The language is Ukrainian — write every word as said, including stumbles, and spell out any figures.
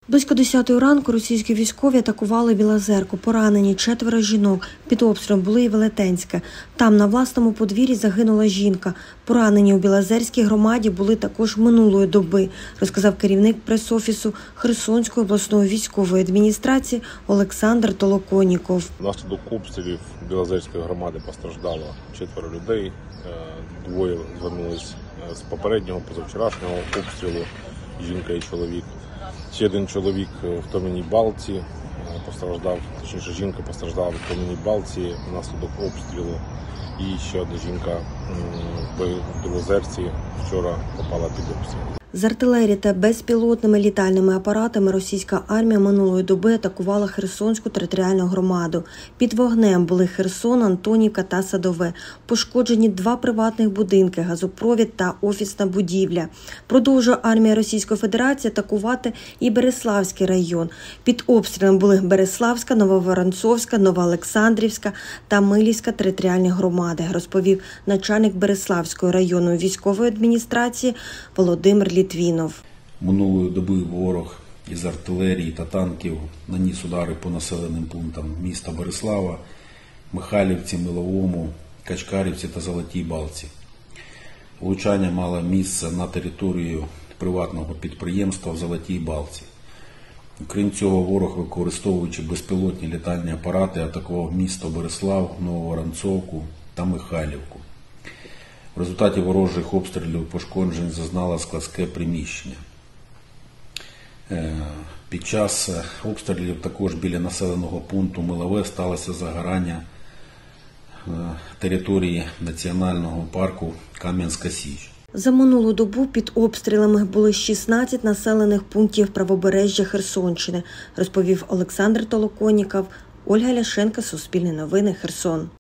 Близько десятої ранку російські військові атакували Білозерку. Поранені четверо жінок. Під обстрілом були і Велетенське. Там на власному подвір'ї загинула жінка. Поранені у Білозерській громаді були також минулої доби, розказав керівник прес-офісу Херсонської обласної військової адміністрації Олександр Толоконіков. Внаслідок обстрілів Білозерської громади постраждало четверо людей. Двоє звернулись з попереднього, позавчорашнього обстрілу, жінка і чоловік. Ще один чоловік в Кам'яній Балці постраждав, точніше жінка постраждала в Кам'яній Балці внаслідок обстрілу. І ще одна жінка в Білозерці вчора попала під обстріл. З артилерії та безпілотними літальними апаратами російська армія минулої доби атакувала Херсонську територіальну громаду. Під вогнем були Херсон, Антонівка та Садове. Пошкоджені два приватних будинки, газопровід та офісна будівля. Продовжує армія Російської Федерації атакувати і Береславський район. Під обстрілом були Береславська, Нововоронцовська, Новоолександрівська та Милівська територіальні громади, розповів начальник Береславської районної військової адміністрації Володимир Літвінов. Минулої доби ворог із артилерії та танків наніс удари по населеним пунктам міста Береслава, Михайлівці, Миловому, Качкарівці та Золотій Балці. Влучання мало місце на територію приватного підприємства в Золотій Балці. Крім цього, ворог, використовуючи безпілотні літальні апарати, атакував місто Береслав, Нововоронцовку та Михайлівку. В результаті ворожих обстрілів пошкоджень зазнало складське приміщення. Під час обстрілів також біля населеного пункту Милове сталося загорання території національного парку Кам'янська Січ. За минулу добу під обстрілами були шістнадцять населених пунктів правобережжя Херсонщини, розповів Олександр Толоконіков. Ольга Ляшенко, Суспільне новини, Херсон.